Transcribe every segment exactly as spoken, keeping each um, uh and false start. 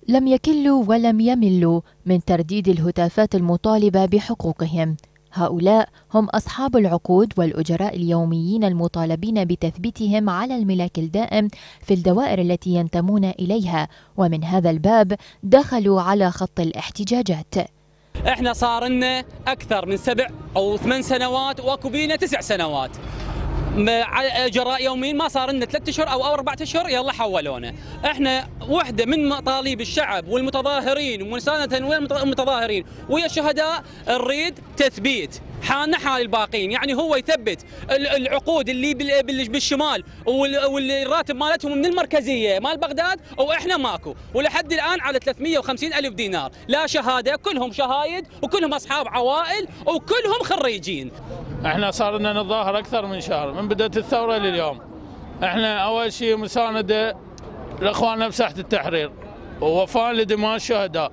لم يكلوا ولم يملوا من ترديد الهتافات المطالبة بحقوقهم. هؤلاء هم أصحاب العقود والأجراء اليوميين المطالبين بتثبيتهم على الملاك الدائم في الدوائر التي ينتمون إليها، ومن هذا الباب دخلوا على خط الاحتجاجات. احنا صار لنا أكثر من سبع أو ثمان سنوات واكو بينا تسع سنوات على اجراء يوميين، ما صار لنا ثلاث اشهر او اربع اشهر يلا حولونا. احنا وحده من مطالب الشعب والمتظاهرين ومساندة المتظاهرين ويا الشهداء نريد تثبيت حالنا حال الباقين، يعني هو يثبت العقود اللي بالشمال والراتب مالتهم من المركزيه مال بغداد واحنا ماكو، ولحد الان على ثلاثمئة وخمسين الف دينار، لا شهاده، كلهم شهايد وكلهم اصحاب عوائل وكلهم خريجين. احنا صار لنا نتظاهر اكثر من شهر من بدايه الثوره لليوم. احنا اول شيء مسانده لاخواننا بساحه التحرير ووفاء لدماء الشهداء.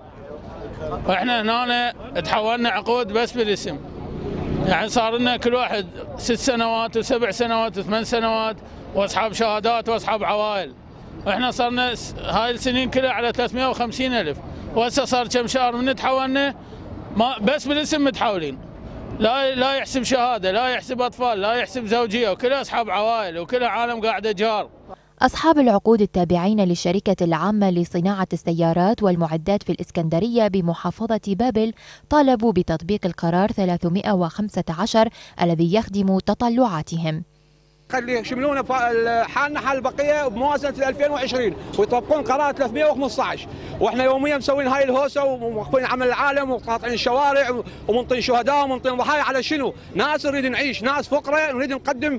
احنا هنا تحولنا عقود بس بالاسم، يعني صار لنا كل واحد ست سنوات وسبع سنوات وثمان سنوات واصحاب شهادات واصحاب عوائل. احنا صرنا هاي السنين كلها على ثلاثمئة وخمسين الف، وهسه صار كم شهر من تحولنا ما بس بالاسم متحولين. لا لا يحسب شهاده، لا يحسب اطفال، لا يحسب زوجيه، وكلها اصحاب عوائل وكلها عالم قاعده جار. أصحاب العقود التابعين للشركة العامة لصناعة السيارات والمعدات في الإسكندرية بمحافظة بابل طالبوا بتطبيق القرار ثلاثمئة وخمسة عشر الذي يخدم تطلعاتهم. خلي يشملون حالنا حال البقيه بموازنه ألفين وعشرين ويطبقون قرار ثلاثمئة وخمسة عشر، واحنا يوميا مسوين هاي الهوسه وموقفين عمل العالم وقاطعين الشوارع ومنطين شهداء ومنطين ضحايا على شنو؟ ناس نريد نعيش، ناس فقراء نريد نقدم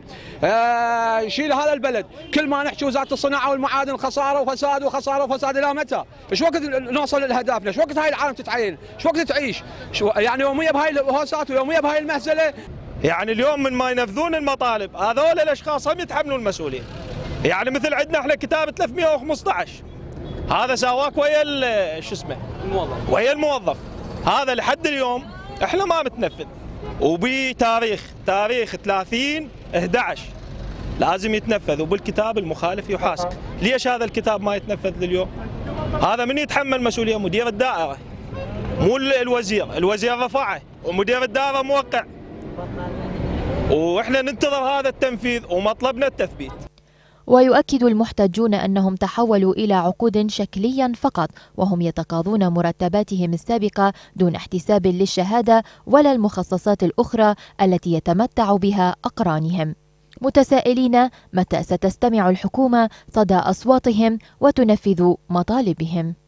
آه شيء لهذا البلد. كل ما نحكي وزاره الصناعه والمعادن خساره وفساد وخساره وفساد، الى متى؟ ايش وقت نوصل لهدفنا؟ ايش وقت هاي العالم تتعين؟ ايش وقت تعيش؟ يعني يوميا بهاي الهوسات ويوميا بهاي المهزله. يعني اليوم من ما ينفذون المطالب هذول الاشخاص هم يتحملون المسؤوليه. يعني مثل عندنا احنا كتاب ثلاثمئة وخمسة عشر هذا سواك ويا شو اسمه الموظف ويا الموظف، هذا لحد اليوم احنا ما متنفذ، وبتاريخ تاريخ ثلاثين أحد عشر لازم يتنفذ، وبالكتاب المخالف يحاسب. ليش هذا الكتاب ما يتنفذ لليوم؟ هذا من يتحمل مسؤوليه؟ مدير الدائره، مو الوزير، الوزير رفعه ومدير الدائره موقع، واحنا ننتظر هذا التنفيذ ومطلبنا التثبيت. ويؤكد المحتجون أنهم تحولوا إلى عقود شكليا فقط، وهم يتقاضون مرتباتهم السابقة دون احتساب للشهادة ولا المخصصات الأخرى التي يتمتع بها أقرانهم، متسائلين متى ستستمع الحكومة صدى أصواتهم وتنفذ مطالبهم.